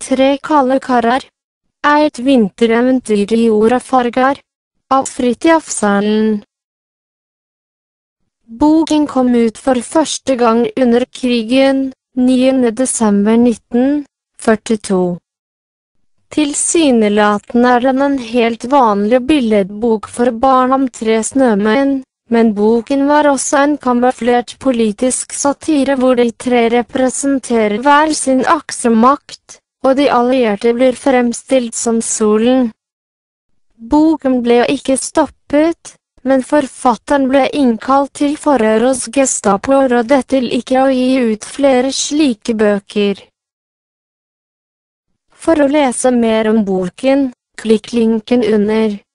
Tre kalde karer er et vintereventyr i ord og farger, av Fridtjof Salen. Boken kom ut for første gang under krigen, 9. desember 1942. Tilsynelatende er den en helt vanlig billedbok for barn om tre snømenn, men boken var også en kamuflert politisk satire hvor de tre representerer hver sin aksemakt, og de allierte blir fremstilt som solen. Boken ble ikke stoppet, men forfatteren ble innkalt til forhør hos Gestapo og rådet til ikke å gi ut flere slike bøker. For å lese mer om boken, klikk linken under.